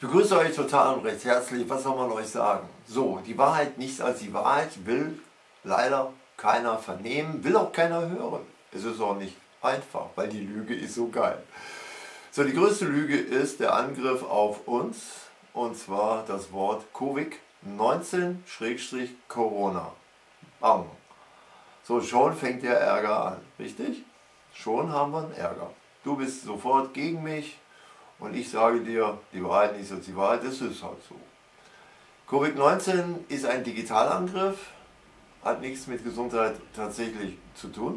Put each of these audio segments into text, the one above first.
Begrüße euch total und recht herzlich. Was soll man euch sagen? So, die Wahrheit, nichts als die Wahrheit, will leider keiner vernehmen, will auch keiner hören. Es ist auch nicht einfach, weil die Lüge ist so geil. So, die größte Lüge ist der Angriff auf uns, und zwar das Wort Covid-19-Corona. Bang. So, schon fängt der Ärger an, richtig? Schon haben wir einen Ärger. Du bist sofort gegen mich. Und ich sage dir, die Wahrheit nicht als die Wahrheit, das ist halt so. Covid-19 ist ein Digitalangriff, hat nichts mit Gesundheit tatsächlich zu tun.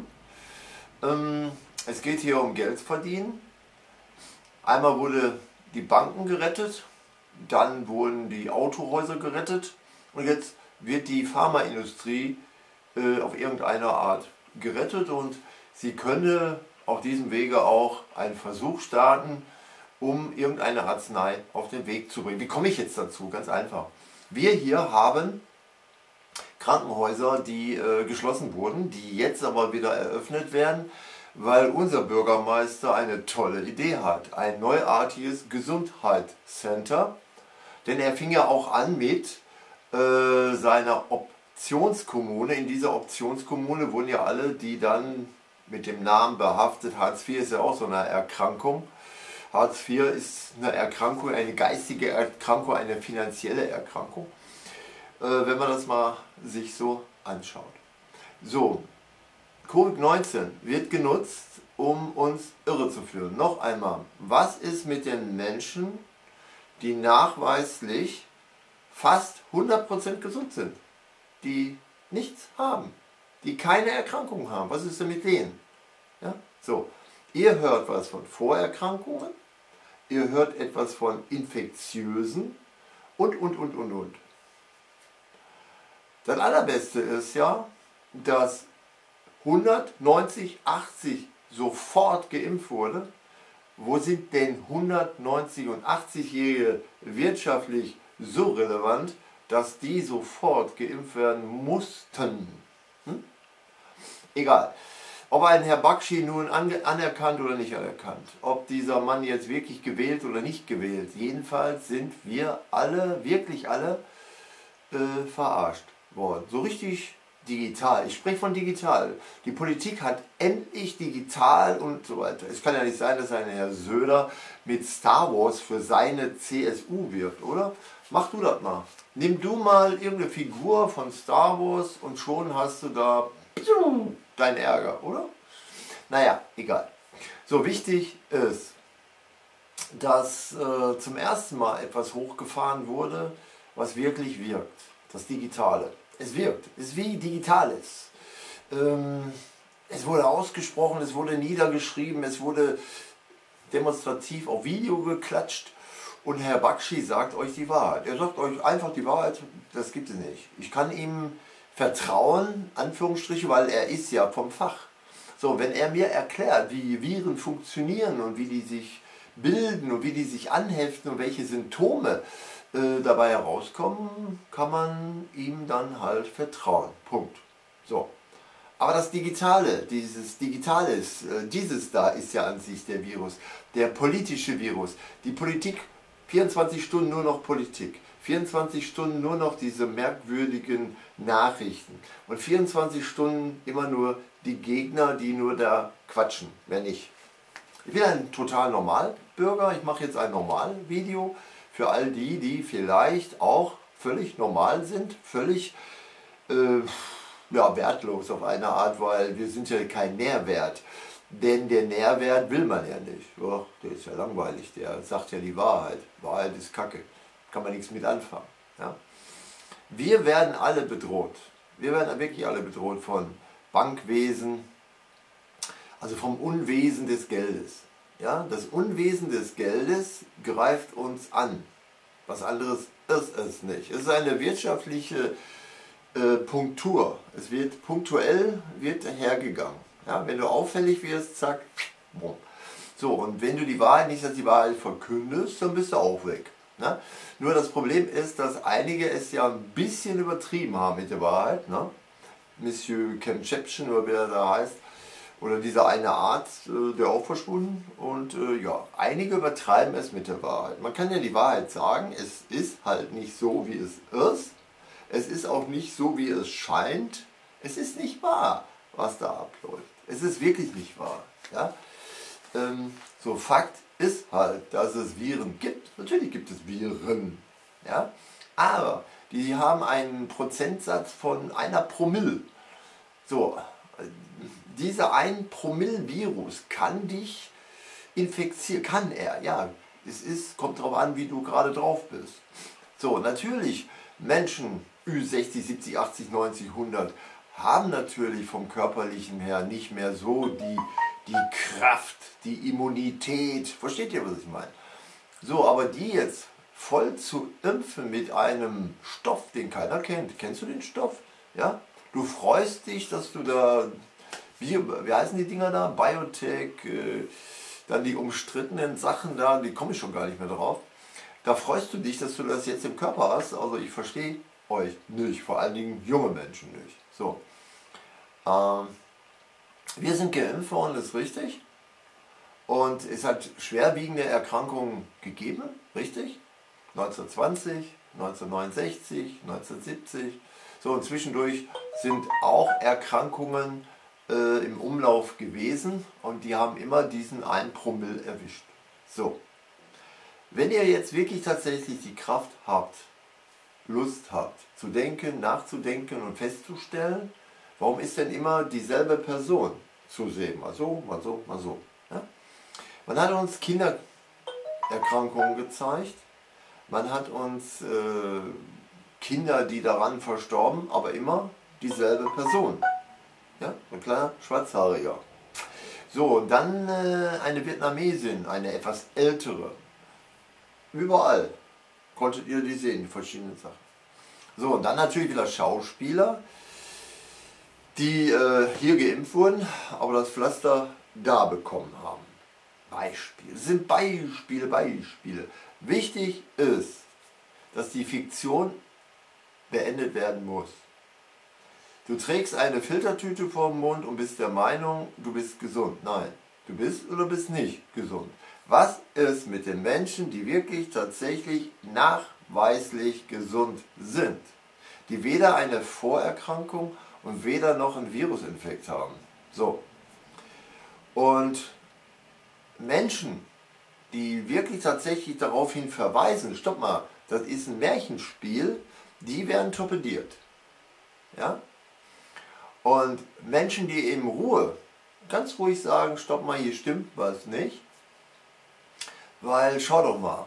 Es geht hier um Geld verdienen. Einmal wurde die Banken gerettet, dann wurden die Autohäuser gerettet und jetzt wird die Pharmaindustrie auf irgendeine Art gerettet und sie könne auf diesem Wege auch einen Versuch starten, um irgendeine Arznei auf den Weg zu bringen. Wie komme ich jetzt dazu? Ganz einfach. Wir hier haben Krankenhäuser, die geschlossen wurden, die jetzt aber wieder eröffnet werden, weil unser Bürgermeister eine tolle Idee hat. Ein neuartiges Gesundheitscenter. Denn er fing ja auch an mit seiner Optionskommune. In dieser Optionskommune wurden ja alle, die dann mit dem Namen behaftet, Hartz IV ist ja auch so eine Erkrankung. Hartz IV ist eine Erkrankung, eine geistige Erkrankung, eine finanzielle Erkrankung, wenn man das mal sich so anschaut. So, Covid-19 wird genutzt, um uns irre zu führen. Noch einmal, was ist mit den Menschen, die nachweislich fast 100% gesund sind, die nichts haben, die keine Erkrankung haben? Was ist denn mit denen? Ja? So. Ihr hört was von Vorerkrankungen, ihr hört etwas von infektiösen und. Das Allerbeste ist ja, dass 190, 80 sofort geimpft wurde. Wo sind denn 190 und 80-Jährige wirtschaftlich so relevant, dass die sofort geimpft werden mussten? Egal. Ob ein Herr Bakshi nun anerkannt oder nicht anerkannt, ob dieser Mann jetzt wirklich gewählt oder nicht gewählt, jedenfalls sind wir alle, wirklich alle, verarscht worden. So richtig digital. Ich spreche von digital. Die Politik hat endlich digital und so weiter. Es kann ja nicht sein, dass ein Herr Söder mit Star Wars für seine CSU wirbt, oder? Mach du das mal. Nimm du mal irgendeine Figur von Star Wars und schon hast du da dein Ärger, oder? Naja, egal. So, wichtig ist, dass zum ersten Mal etwas hochgefahren wurde, was wirklich wirkt. Das Digitale. Es wirkt. Es ist wie Digitales. Es wurde ausgesprochen, es wurde niedergeschrieben, es wurde demonstrativ auf Video geklatscht und Herr Bakshi sagt euch die Wahrheit. Er sagt euch einfach die Wahrheit, das gibt es nicht. Ich kann ihm vertrauen, Anführungsstriche, weil er ist ja vom Fach. So, wenn er mir erklärt, wie Viren funktionieren und wie die sich bilden und wie die sich anheften und welche Symptome dabei herauskommen, kann man ihm dann halt vertrauen. Punkt. So. Aber das Digitale, dieses da ist ja an sich der Virus, der politische Virus. Die Politik, 24 Stunden nur noch Politik. 24 Stunden nur noch diese merkwürdigen Nachrichten und 24 Stunden immer nur die Gegner, die nur da quatschen, mehr nicht. Ich bin ein total Normalbürger, ich mache jetzt ein Normalvideo für all die, die vielleicht auch völlig normal sind, völlig ja, wertlos auf eine Art, weil wir sind ja kein Nährwert. Denn der Nährwert will man ja nicht. Ja, der ist ja langweilig, der sagt ja die Wahrheit. Wahrheit ist Kacke. Kann man nichts mit anfangen. Ja? Wir werden alle bedroht. Wir werden wirklich alle bedroht von Bankwesen, also vom Unwesen des Geldes. Ja? Das Unwesen des Geldes greift uns an. Was anderes ist es nicht. Es ist eine wirtschaftliche Punktur. Es wird punktuell hergegangen. Ja? Wenn du auffällig wirst, zack, bumm. So, und wenn du die Wahrheit nicht als die Wahrheit verkündest, dann bist du auch weg. Ne? Nur das Problem ist, dass einige es ja ein bisschen übertrieben haben mit der Wahrheit. Ne? Monsieur Kemchepchen oder wie er da heißt. Oder dieser eine Arzt, der auch verschwunden. Und ja, einige übertreiben es mit der Wahrheit. Man kann ja die Wahrheit sagen, es ist halt nicht so, wie es ist. Es ist auch nicht so, wie es scheint. Es ist nicht wahr, was da abläuft. Es ist wirklich nicht wahr. Ja? So, Fakt ist halt, dass es Viren gibt. Natürlich gibt es Viren. Ja? Aber die haben einen Prozentsatz von 1 Promille. So, dieser 1 Promille Virus kann dich infizieren. Kann er, ja. Kommt darauf an, wie du gerade drauf bist. So, natürlich, Menschen Ü60, 70, 80, 90, 100 haben natürlich vom Körperlichen her nicht mehr so die Kraft, die Immunität. Versteht ihr, was ich meine? So, aber die jetzt voll zu impfen mit einem Stoff, den keiner kennt. Kennst du den Stoff? Ja? Du freust dich, dass du da, wie heißen die Dinger da? Biotech, dann die umstrittenen Sachen da, die komme ich schon gar nicht mehr drauf. Da freust du dich, dass du das jetzt im Körper hast. Also ich verstehe euch nicht, vor allen Dingen junge Menschen nicht. So. Wir sind geimpft worden, das ist richtig. Und es hat schwerwiegende Erkrankungen gegeben, richtig? 1920, 1969, 1970. So, und zwischendurch sind auch Erkrankungen im Umlauf gewesen und die haben immer diesen 1 Promille erwischt. So, wenn ihr jetzt wirklich tatsächlich die Kraft habt, Lust habt, zu denken, nachzudenken und festzustellen, warum ist denn immer dieselbe Person zu sehen? Mal so, mal so, mal so. Ja? Man hat uns Kindererkrankungen gezeigt, man hat uns Kinder, die daran verstorben, aber immer dieselbe Person. Ja, ein kleiner Schwarzhaariger. So, und dann eine Vietnamesin, eine etwas ältere. Überall konntet ihr die sehen, die verschiedenen Sachen. So, und dann natürlich wieder Schauspieler, die hier geimpft wurden, aber das Pflaster da bekommen haben. Beispiele. Das sind Beispiele. Wichtig ist, dass die Fiktion beendet werden muss. Du trägst eine Filtertüte vor dem Mund und bist der Meinung, du bist gesund. Nein, du bist oder bist nicht gesund. Was ist mit den Menschen, die wirklich tatsächlich nachweislich gesund sind? Die weder eine Vorerkrankung und weder noch einen Virusinfekt haben. So. Und Menschen, die wirklich tatsächlich daraufhin verweisen, stopp mal, das ist ein Märchenspiel, die werden torpediert. Ja? Und Menschen, die in Ruhe ganz ruhig sagen, stopp mal, hier stimmt was nicht, weil schau doch mal,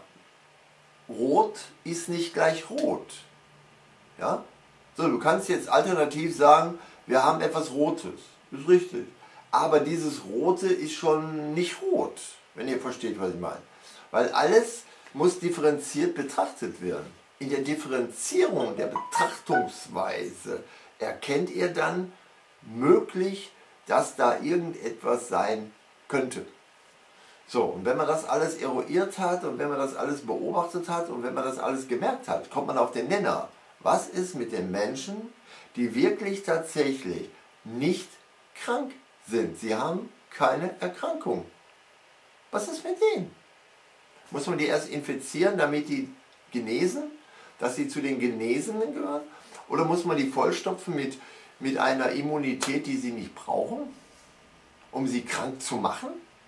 rot ist nicht gleich rot. Ja? So, du kannst jetzt alternativ sagen, wir haben etwas Rotes, ist richtig. Aber dieses Rote ist schon nicht rot, wenn ihr versteht, was ich meine. Weil alles muss differenziert betrachtet werden. In der Differenzierung der Betrachtungsweise erkennt ihr dann möglich, dass da irgendetwas sein könnte. So, und wenn man das alles eruiert hat und wenn man das alles beobachtet hat und wenn man das alles gemerkt hat, kommt man auf den Nenner. Was ist mit den Menschen, die wirklich tatsächlich nicht krank sind? Sie haben keine Erkrankung. Was ist mit denen? Muss man die erst infizieren, damit die genesen? Dass sie zu den Genesenen gehören? Oder muss man die vollstopfen mit einer Immunität, die sie nicht brauchen, um sie krank zu machen?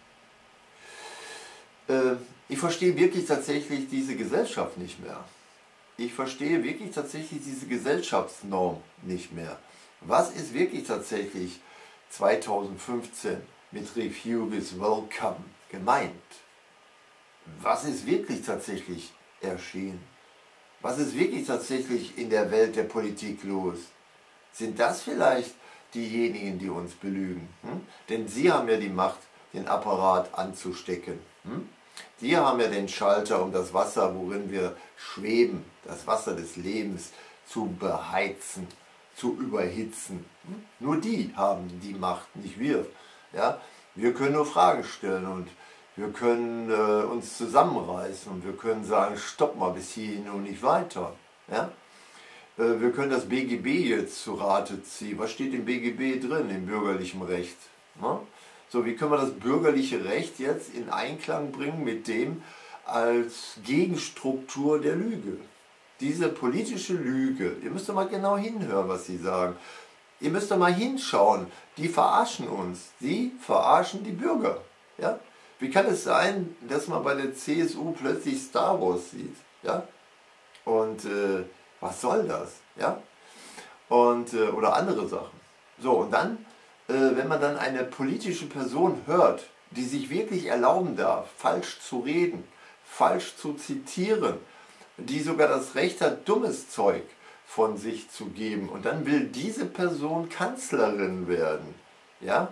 Ich verstehe wirklich tatsächlich diese Gesellschaft nicht mehr. Ich verstehe wirklich tatsächlich diese Gesellschaftsnorm nicht mehr. Was ist wirklich tatsächlich 2015 mit Refuse is Welcome gemeint? Was ist wirklich tatsächlich erschienen? Was ist wirklich tatsächlich in der Welt der Politik los? Sind das vielleicht diejenigen, die uns belügen? Denn sie haben ja die Macht, den Apparat anzustecken. Die haben ja den Schalter, um das Wasser, worin wir schweben, das Wasser des Lebens zu beheizen, zu überhitzen. Nur die haben die Macht, nicht wir. Ja? Wir können nur Fragen stellen und wir können uns zusammenreißen und wir können sagen, stopp mal bis hierhin und nicht weiter. Ja? Wir können das BGB jetzt zu Rate ziehen. Was steht im BGB drin, im bürgerlichen Recht? Ja? So, wie können wir das bürgerliche Recht jetzt in Einklang bringen mit dem als Gegenstruktur der Lüge? Diese politische Lüge, ihr müsst doch mal genau hinhören, was sie sagen. Ihr müsst doch mal hinschauen, die verarschen uns, die verarschen die Bürger. Ja? Wie kann es sein, dass man bei der CSU plötzlich Star Wars sieht? Ja? Und was soll das? Ja? Und, oder andere Sachen. So, und dann, wenn man dann eine politische Person hört, die sich wirklich erlauben darf, falsch zu reden, falsch zu zitieren, die sogar das Recht hat, dummes Zeug von sich zu geben, und dann will diese Person Kanzlerin werden. Ja?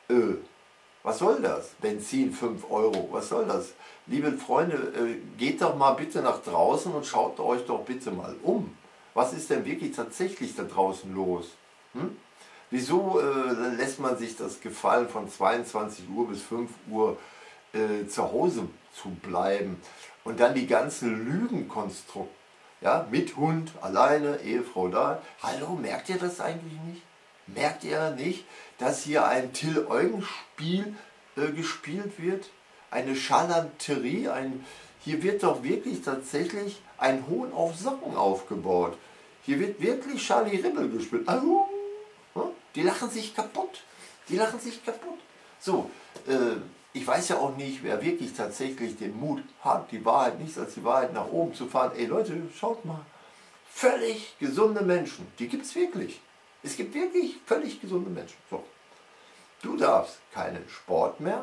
Was soll das? Benzin 5 Euro, was soll das? Liebe Freunde, geht doch mal bitte nach draußen und schaut euch doch bitte mal um. Was ist denn wirklich tatsächlich da draußen los? Wieso lässt man sich das gefallen, von 22 Uhr bis 5 Uhr zu Hause zu bleiben? Und dann die ganzen Lügenkonstrukte, ja, mit Hund, alleine, Ehefrau da. Hallo, merkt ihr das eigentlich nicht? Merkt ihr nicht, dass hier ein Till-Eugen-Spiel gespielt wird? Eine Charlanterie, hier wird doch wirklich tatsächlich ein Hohn auf Socken aufgebaut. Hier wird wirklich Charlie Ribbel gespielt. Die lachen sich kaputt. Die lachen sich kaputt. So, ich weiß ja auch nicht, wer wirklich tatsächlich den Mut hat, die Wahrheit, nichts als die Wahrheit nach oben zu fahren. Ey Leute, schaut mal. Völlig gesunde Menschen, die gibt es wirklich. Es gibt wirklich völlig gesunde Menschen. So. Du darfst keinen Sport mehr,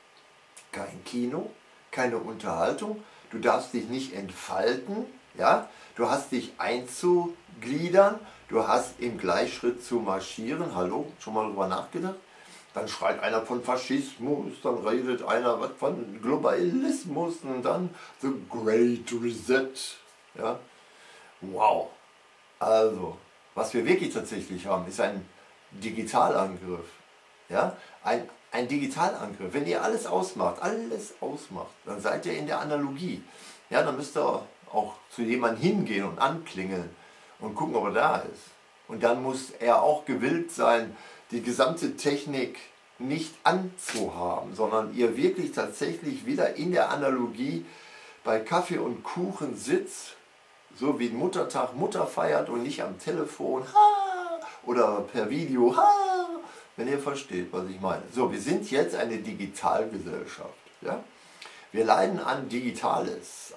kein Kino, keine Unterhaltung, du darfst dich nicht entfalten, ja? Du hast dich einzugliedern, du hast im Gleichschritt zu marschieren. Hallo, schon mal darüber nachgedacht? Dann schreit einer von Faschismus, dann redet einer was von Globalismus und dann The Great Reset. Ja? Wow! Also, was wir wirklich tatsächlich haben, ist ein Digitalangriff. Ja? Ein Digitalangriff. Wenn ihr alles ausmacht, dann seid ihr in der Analogie. Ja, dann müsst ihr auch zu jemandem hingehen und anklingeln und gucken, ob er da ist. Und dann muss er auch gewillt sein, die gesamte Technik nicht anzuhaben, sondern ihr wirklich tatsächlich wieder in der Analogie bei Kaffee und Kuchen sitzt, so wie Muttertag Mutter feiert und nicht am Telefon oder per Video, wenn ihr versteht, was ich meine. So, wir sind jetzt eine Digitalgesellschaft. Ja? Wir leiden an Digitales,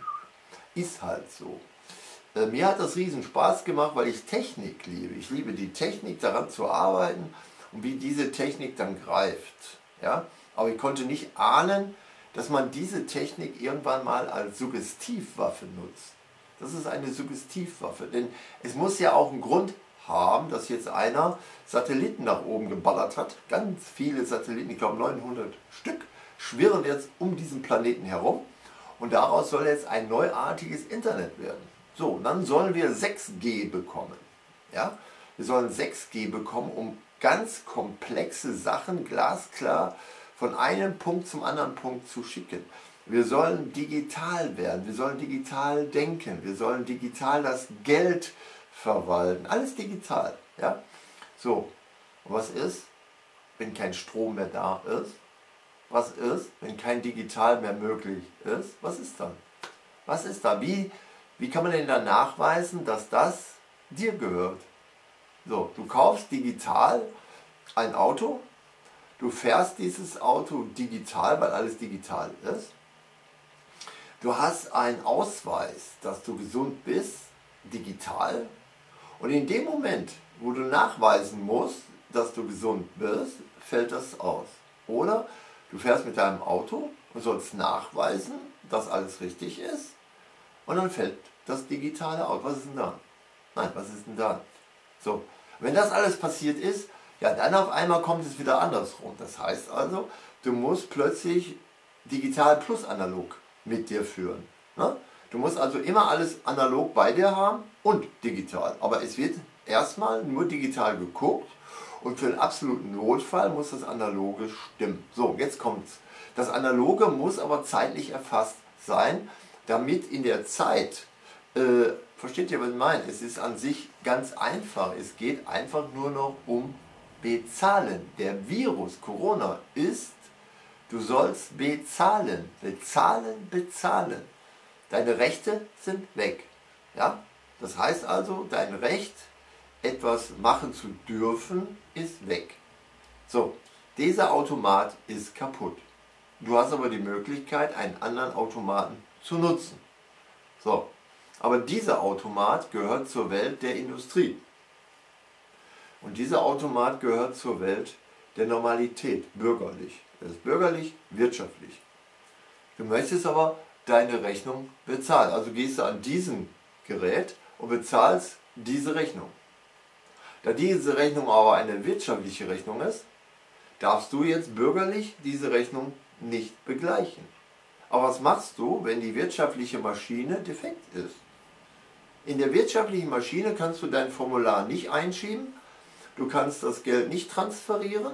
ist halt so. Mir hat das riesen Spaß gemacht, weil ich Technik liebe. Ich liebe die Technik, daran zu arbeiten und wie diese Technik dann greift. Ja? Aber ich konnte nicht ahnen, dass man diese Technik irgendwann mal als Suggestivwaffe nutzt. Das ist eine Suggestivwaffe, denn es muss ja auch einen Grund haben, dass jetzt einer Satelliten nach oben geballert hat. Ganz viele Satelliten, ich glaube 900 Stück, schwirren jetzt um diesen Planeten herum und daraus soll jetzt ein neuartiges Internet werden. So, und dann sollen wir 6G bekommen. Ja? Wir sollen 6G bekommen, um ganz komplexe Sachen glasklar von einem Punkt zum anderen Punkt zu schicken. Wir sollen digital werden, wir sollen digital denken, wir sollen digital das Geld verwalten. Alles digital. Ja? So, und was ist, wenn kein Strom mehr da ist? Was ist, wenn kein Digital mehr möglich ist? Was ist dann? Was ist da? Wie kann man denn dann nachweisen, dass das dir gehört? So, du kaufst digital ein Auto, du fährst dieses Auto digital, weil alles digital ist. Du hast einen Ausweis, dass du gesund bist, digital. Und in dem Moment, wo du nachweisen musst, dass du gesund bist, fällt das aus. Oder du fährst mit deinem Auto und sollst nachweisen, dass alles richtig ist. Und dann fällt das Digitale aus. Was ist denn da? Nein, was ist denn da? So, wenn das alles passiert ist, ja, dann auf einmal kommt es wieder andersrum. Das heißt also, du musst plötzlich digital plus analog mit dir führen. Ne? Du musst also immer alles analog bei dir haben und digital. Aber es wird erstmal nur digital geguckt und für den absoluten Notfall muss das Analoge stimmen. So, jetzt kommt's. Das Analoge muss aber zeitlich erfasst sein, damit in der Zeit, versteht ihr, was ich meine? Es ist an sich ganz einfach. Es geht einfach nur noch um bezahlen. Der Virus Corona ist, du sollst bezahlen. Bezahlen, bezahlen. Deine Rechte sind weg. Ja? Das heißt also, dein Recht, etwas machen zu dürfen, ist weg. So, dieser Automat ist kaputt. Du hast aber die Möglichkeit, einen anderen Automaten zu nutzen. So, aber dieser Automat gehört zur Welt der Industrie. Und dieser Automat gehört zur Welt der Normalität, bürgerlich. Das ist bürgerlich, wirtschaftlich. Du möchtest aber deine Rechnung bezahlen. Also gehst du an diesen Gerät und bezahlst diese Rechnung. Da diese Rechnung aber eine wirtschaftliche Rechnung ist, darfst du jetzt bürgerlich diese Rechnung nicht begleichen. Aber was machst du, wenn die wirtschaftliche Maschine defekt ist? In der wirtschaftlichen Maschine kannst du dein Formular nicht einschieben, du kannst das Geld nicht transferieren,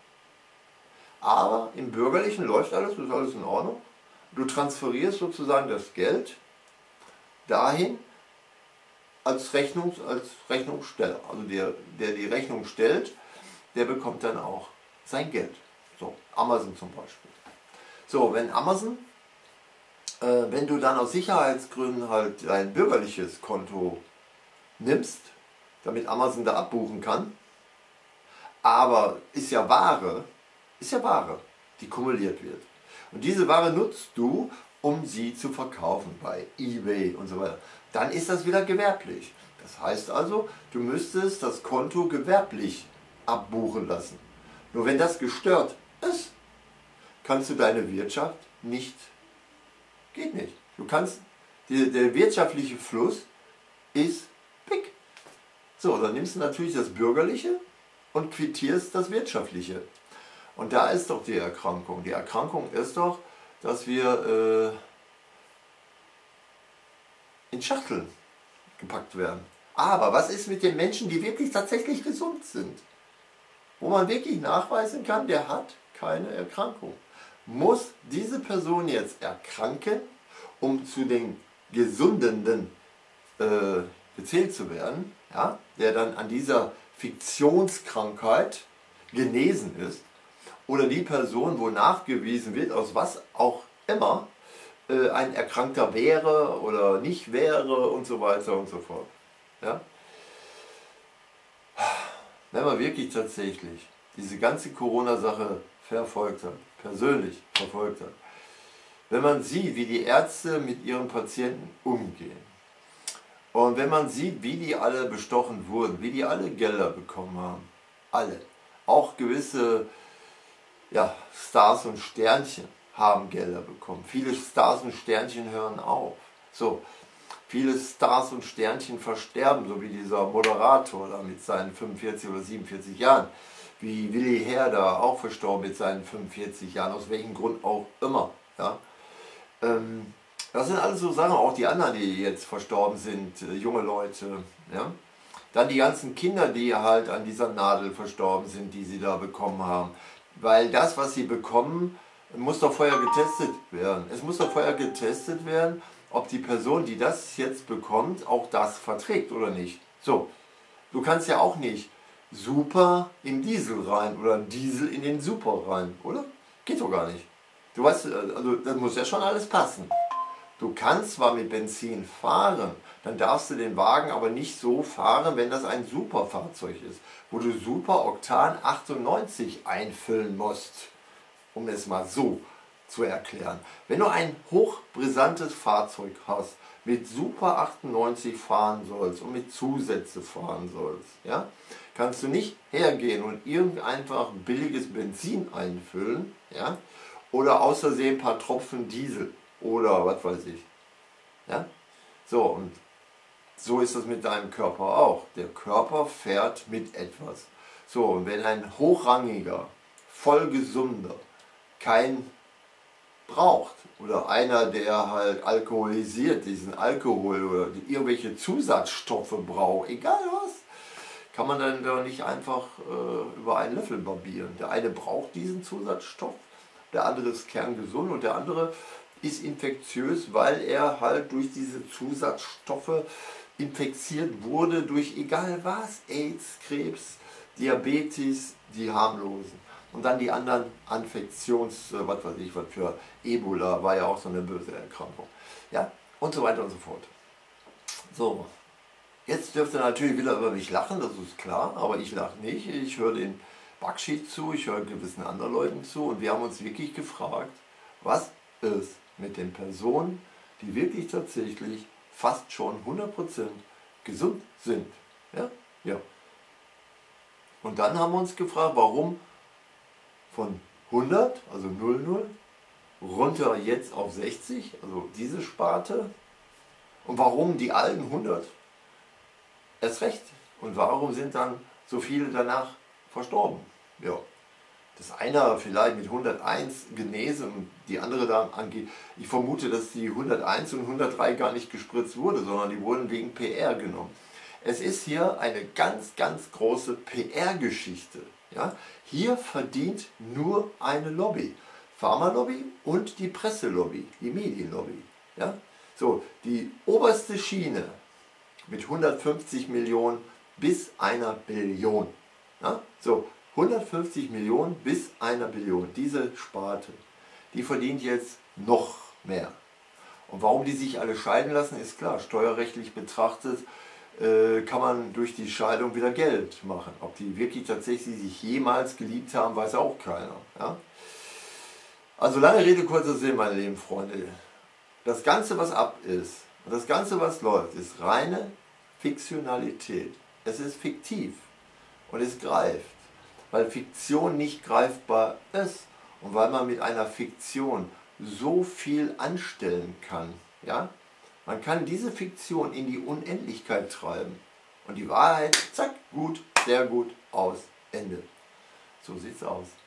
aber im Bürgerlichen läuft alles, ist alles in Ordnung. Du transferierst sozusagen das Geld dahin als Rechnungssteller. Also der die Rechnung stellt, der bekommt dann auch sein Geld. So, Amazon zum Beispiel. So, wenn Amazon, wenn du dann aus Sicherheitsgründen halt dein bürgerliches Konto nimmst, damit Amazon da abbuchen kann, aber ist ja Ware, die kumuliert wird. Und diese Ware nutzt du, um sie zu verkaufen bei eBay und so weiter. Dann ist das wieder gewerblich. Das heißt also, du müsstest das Konto gewerblich abbuchen lassen. Nur wenn das gestört ist, kannst du deine Wirtschaft nicht, geht nicht. Du kannst, der wirtschaftliche Fluss ist weg. So, dann nimmst du natürlich das Bürgerliche und quittierst das Wirtschaftliche. Und da ist doch die Erkrankung. Die Erkrankung ist doch, dass wir in Schachteln gepackt werden. Aber was ist mit den Menschen, die wirklich tatsächlich gesund sind? Wo man wirklich nachweisen kann, der hat keine Erkrankung. Muss diese Person jetzt erkranken, um zu den Gesunden gezählt zu werden, ja, der dann an dieser Fiktionskrankheit genesen ist? Oder die Person, wo nachgewiesen wird, aus was auch immer, ein Erkrankter wäre oder nicht wäre und so weiter und so fort. Ja? Wenn man wirklich tatsächlich diese ganze Corona-Sache verfolgt hat, persönlich verfolgt hat, wenn man sieht, wie die Ärzte mit ihren Patienten umgehen und wenn man sieht, wie die alle bestochen wurden, wie die alle Gelder bekommen haben, alle, auch gewisse Stars und Sternchen haben Gelder bekommen. Viele Stars und Sternchen hören auf. So, viele Stars und Sternchen versterben, so wie dieser Moderator da mit seinen 45 oder 47 Jahren. Wie Willi Herder, auch verstorben mit seinen 45 Jahren, aus welchem Grund auch immer. Ja? Das sind alles so Sachen, auch die anderen, die jetzt verstorben sind, junge Leute. Ja? Dann die ganzen Kinder, die halt an dieser Nadel verstorben sind, die sie da bekommen haben. Weil das, was sie bekommen, muss doch vorher getestet werden. Es muss doch vorher getestet werden, ob die Person, die das jetzt bekommt, auch das verträgt oder nicht. So, du kannst ja auch nicht Super in Diesel rein oder Diesel in den Super rein, oder? Geht doch gar nicht. Du weißt, also das muss ja schon alles passen. Du kannst zwar mit Benzin fahren, dann darfst du den Wagen aber nicht so fahren, wenn das ein Superfahrzeug ist, wo du Superoktan 98 einfüllen musst, um es mal so zu erklären. Wenn du ein hochbrisantes Fahrzeug hast, mit Super 98 fahren sollst und mit Zusätze fahren sollst, ja, kannst du nicht hergehen und einfach billiges Benzin einfüllen, ja, oder außersehen ein paar Tropfen Diesel oder was weiß ich. Ja? So, und so ist das mit deinem Körper auch. Der Körper fährt mit etwas. So, und wenn ein hochrangiger, vollgesunder kein braucht oder einer, der halt alkoholisiert, diesen Alkohol oder irgendwelche Zusatzstoffe braucht, egal was, kann man dann doch nicht einfach über einen Löffel barbieren. Der eine braucht diesen Zusatzstoff, der andere ist kerngesund und der andere ist infektiös, weil er halt durch diese Zusatzstoffe infiziert wurde, durch egal was, AIDS, Krebs, Diabetes, die harmlosen. Und dann die anderen was weiß ich, was für Ebola war ja auch so eine böse Erkrankung. Ja, und so weiter und so fort. So, jetzt dürft ihr natürlich wieder über mich lachen, das ist klar, aber ich lache nicht. Ich höre den Bakshi zu, ich höre gewissen anderen Leuten zu und wir haben uns wirklich gefragt, was ist mit den Personen, die wirklich tatsächlich fast schon 100% gesund sind. Ja? Ja. Und dann haben wir uns gefragt, warum von 100, also 00, runter jetzt auf 60, also diese Sparte. Und warum die alten 100 erst recht. Und warum sind dann so viele danach verstorben? Ja. Das eine vielleicht mit 101 genesen und die andere da angeht. Ich vermute, dass die 101 und 103 gar nicht gespritzt wurde, sondern die wurden wegen PR genommen. Es ist hier eine ganz, ganz große PR-Geschichte. Ja? Hier verdient nur eine Lobby. Pharmalobby und die Presselobby, die Medienlobby. Ja? So, die oberste Schiene mit 150 Millionen bis einer Billion. Ja? So, 150 Millionen bis einer Billion. Diese Sparte, die verdient jetzt noch mehr. Und warum die sich alle scheiden lassen, ist klar. Steuerrechtlich betrachtet kann man durch die Scheidung wieder Geld machen. Ob die wirklich tatsächlich sich jemals geliebt haben, weiß auch keiner. Ja? Also lange Rede, kurzer Sinn, meine lieben Freunde. Das Ganze, was ab ist und das Ganze, was läuft, ist reine Fiktionalität. Es ist fiktiv und es greift, weil Fiktion nicht greifbar ist und weil man mit einer Fiktion so viel anstellen kann. Ja? Man kann diese Fiktion in die Unendlichkeit treiben und die Wahrheit, zack, gut, sehr gut, aus, Ende. So sieht's aus.